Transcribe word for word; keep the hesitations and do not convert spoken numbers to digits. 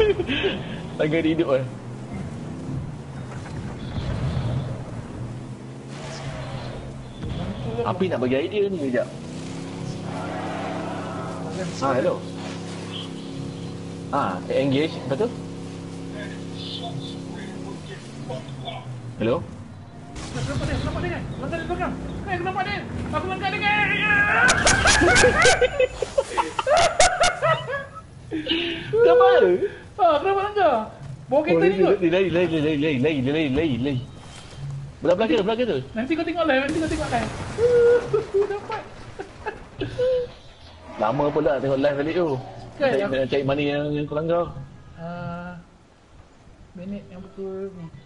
Langgar dia hidup kan. Api nak bagi idea ni kejap. Ha, hello. Ha, engage, lepas tu? Hello? Aku nampak dia, aku nampak dia kan? Langgar dia belakang. Eh, aku nampak dia. Aku langgar dia kan? Kenapa? Ah, kenapa langgar? Bawa kereta ni kot. Dia lari, lari, lari, lari, lari, lari, lari, lari. Belah belakang tu, belakang tu. Nanti kau tengok live, nanti kau tengok live. Dapat. Lama pula tengok live balik tu. Kan, Cari, aku- nak cari mana yang, yang kau langgar. Ah, minit yang betul ni.